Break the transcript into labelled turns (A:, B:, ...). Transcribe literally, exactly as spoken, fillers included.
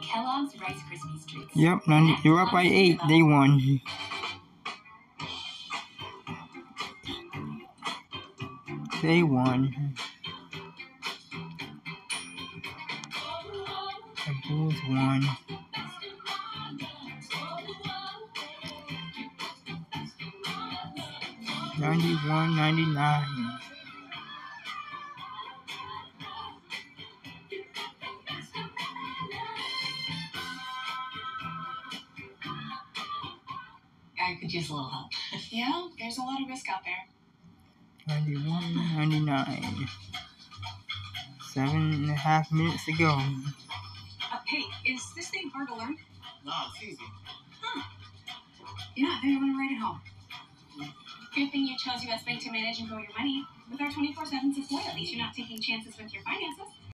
A: Kellogg's Rice Krispies treats.
B: Yep, ninety, you're up by eight. They won. They won. The Bulls won. ninety-one ninety-nine.
A: I could use a little help. Yeah, there's a lot of risk out there.
B: ninety-one ninety-nine. Seven and a half minutes to go.
A: Uh, hey, is this thing hard to learn?
C: No, it's easy.
A: Huh. Yeah, then you want to write it home. Good thing you chose U S Bank to manage and grow your money. With our twenty-four seven support, at least you're not taking chances with your finances.